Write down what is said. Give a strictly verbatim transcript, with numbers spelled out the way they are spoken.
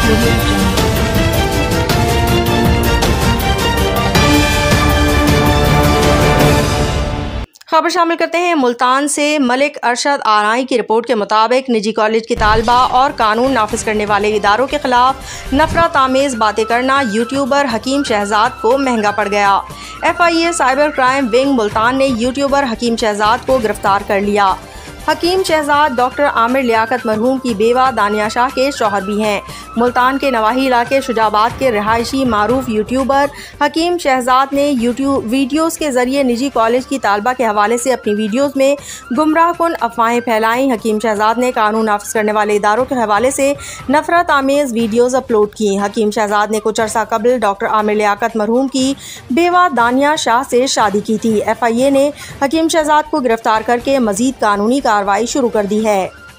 खबर शामिल करते हैं मुल्तान से। मलिक अरशद आरआई की रिपोर्ट के मुताबिक निजी कॉलेज की तालबा और कानून नाफिज करने वाले इदारों के खिलाफ नफरत आमेज बातें करना यूट्यूबर हकीम शहजाद को महंगा पड़ गया। F I A cyber crime wing Multan ने यूट्यूबर हकीम शहजाद को गिरफ्तार कर लिया। हकीम शहजाद डॉक्टर आमिर लियाकत मरहूम की बेवा दानिया शाह के शौहर भी हैं। मुल्तान के नवाही इलाके शुजाबाद के रिहायशी मारूफ यूट्यूबर हकीम शहजाद ने यूट्यूब वीडियोस के जरिए निजी कॉलेज की तालबा के हवाले से अपनी वीडियोस में गुमराह कुन अफवाहें फैलाई। हकीम शहजाद ने कानून नाफिज करने वाले इदारों के हवाले से नफरत आमेज वीडियोस अपलोड की। हकीम शहजाद ने कुछ अर्सा कबल डॉक्टर आमिर लियाकत मरहूम की बेवा दानिया शाह से शादी की थी। एफ आई ए ने हकीम शहजाद को गिरफ्तार करके मजीद कानूनी कार्रवाई शुरू कर दी है।